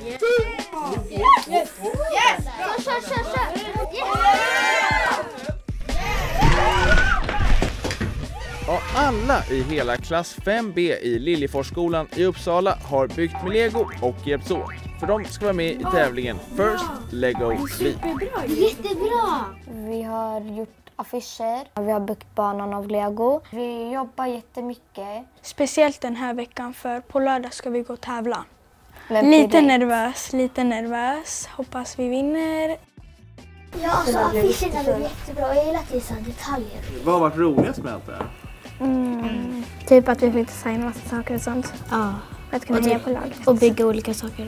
Yes! Kör! Ja, alla i hela klass 5B i Liljeforsskolan i Uppsala har byggt med Lego och hjälpts åt. För de ska vara med i tävlingen First Lego League. Jättebra! Vi har gjort affischer, vi har byggt banan av Lego. Vi jobbar jättemycket. Speciellt den här veckan, för på lördag ska vi gå och tävla. Men Lite nervös. Hoppas vi vinner. Ja, alltså affischerna blev jättebra och jag gillar till sådana detaljer. Vad har varit roligast med allt det här? Typ att vi fick designa massa saker och sånt. Ja. Att kunna heja på laget. Och bygga olika saker.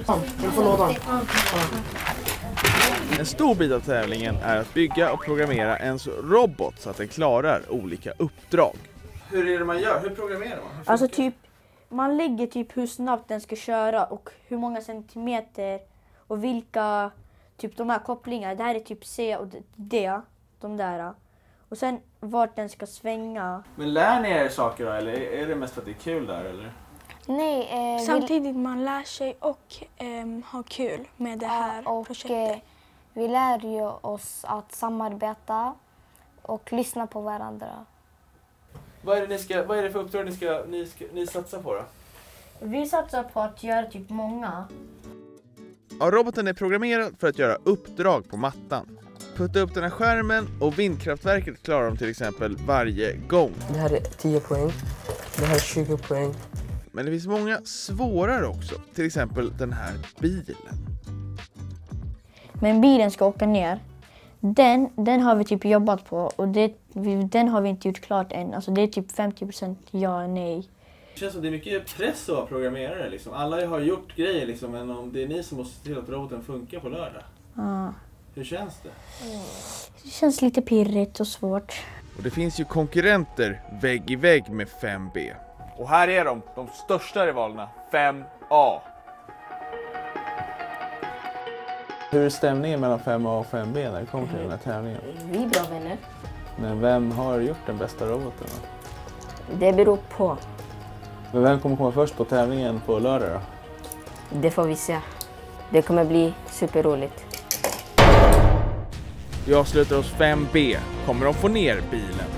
En stor bit av tävlingen är att bygga och programmera en robot så att den klarar olika uppdrag. Hur är det man gör? Hur programmerar man? Alltså typ, man lägger typ hur snabbt den ska köra och hur många centimeter och vilka, typ de här kopplingarna. Det här är typ C och D, de där. Och sen vart den ska svänga. Men lär ni er saker då, eller är det mest för att det är kul där, eller? Nej, Samtidigt man lär sig och har kul med det här projektet. Vi lär ju oss att samarbeta och lyssna på varandra. Vad är det för uppdrag ni satsar på då? Vi satsar på att göra typ många. Ja, roboten är programmerad för att göra uppdrag på mattan. Putta upp den här skärmen och vindkraftverket klarar de till exempel varje gång. Det här är 10 poäng. Det här är 20 poäng. Men det finns många svårare också. Till exempel den här bilen. Men bilen ska åka ner. Den har vi typ jobbat på och den har vi inte gjort klart än. Alltså det är typ 50% ja och nej. Det känns som det är mycket press att vara programmerare liksom. Alla har gjort grejer liksom, men om det är ni som måste se till att roboten funkar på lördag. Ja. Hur känns det? Det känns lite pirrigt och svårt. Och det finns ju konkurrenter vägg i vägg med 5B. Och här är de största rivalerna, 5A. Hur är stämningen mellan 5A och 5B när det kommer till den här tävlingen? Vi är bra vänner. Men vem har gjort den bästa roboten då? Det beror på. Men vem kommer komma först på tävlingen på lördag då? Det får vi se. Det kommer bli superroligt. Vi avslutar hos 5B. Kommer de få ner bilen?